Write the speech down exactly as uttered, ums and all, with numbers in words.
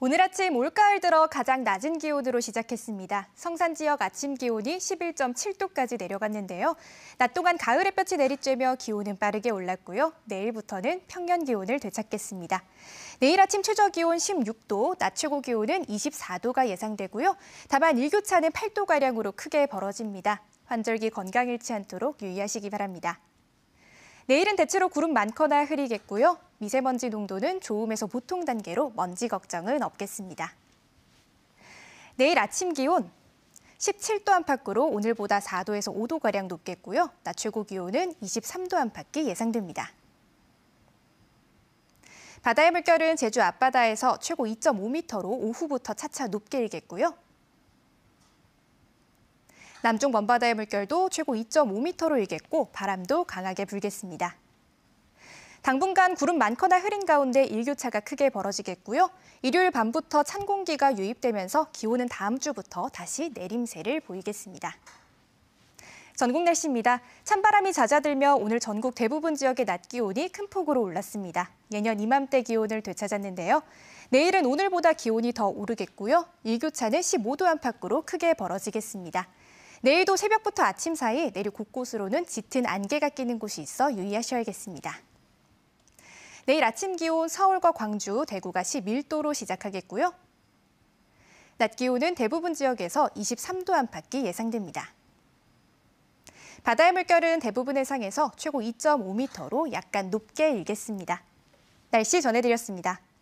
오늘 아침 올가을 들어 가장 낮은 기온으로 시작했습니다. 성산 지역 아침 기온이 십일 점 칠 도까지 내려갔는데요. 낮 동안 가을 햇볕이 내리쬐며 기온은 빠르게 올랐고요. 내일부터는 평년 기온을 되찾겠습니다. 내일 아침 최저 기온 십육 도, 낮 최고 기온은 이십사 도가 예상되고요. 다만 일교차는 팔 도가량으로 크게 벌어집니다. 환절기 건강 잃지 않도록 유의하시기 바랍니다. 내일은 대체로 구름 많거나 흐리겠고요. 미세먼지 농도는 좋음에서 보통 단계로 먼지 걱정은 없겠습니다. 내일 아침 기온 십칠 도 안팎으로 오늘보다 사 도에서 오 도가량 높겠고요. 낮 최고 기온은 이십삼 도 안팎이 예상됩니다. 바다의 물결은 제주 앞바다에서 최고 이 점 오 미터로 오후부터 차차 높게 일겠고요. 남쪽 먼바다의 물결도 최고 이 점 오 미터로 일겠고 바람도 강하게 불겠습니다. 당분간 구름 많거나 흐린 가운데 일교차가 크게 벌어지겠고요. 일요일 밤부터 찬 공기가 유입되면서 기온은 다음 주부터 다시 내림세를 보이겠습니다. 전국 날씨입니다. 찬바람이 잦아들며 오늘 전국 대부분 지역의 낮 기온이 큰 폭으로 올랐습니다. 예년 이맘때 기온을 되찾았는데요. 내일은 오늘보다 기온이 더 오르겠고요. 일교차는 십오 도 안팎으로 크게 벌어지겠습니다. 내일도 새벽부터 아침 사이 내륙 곳곳으로는 짙은 안개가 끼는 곳이 있어 유의하셔야겠습니다. 내일 아침 기온 서울과 광주, 대구가 십일 도로 시작하겠고요. 낮 기온은 대부분 지역에서 이십삼 도 안팎이 예상됩니다. 바다의 물결은 대부분 해상에서 최고 이 점 오 미터로 약간 높게 일겠습니다. 날씨 전해드렸습니다.